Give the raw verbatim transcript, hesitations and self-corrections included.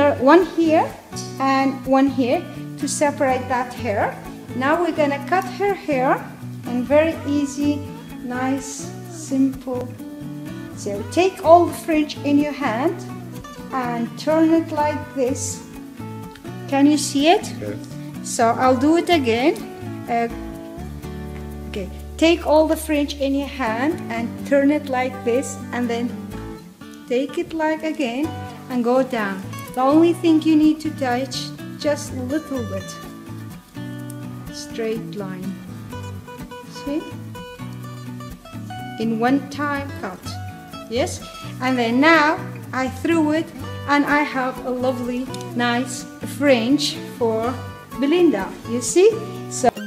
here, one here and one here to separate that hair. Now we're gonna cut her hair, and very easy, nice, simple. So take all the fringe in your hand and turn it like this. Can you see it? Yes. So I'll do it again. Uh, okay, take all the fringe in your hand and turn it like this, and then take it like again and go down. The only thing you need to touch, just a little bit, straight line. See? In one time cut. Yes? And then now I threw it, and I have a lovely, nice fringe for Belinda. You see? So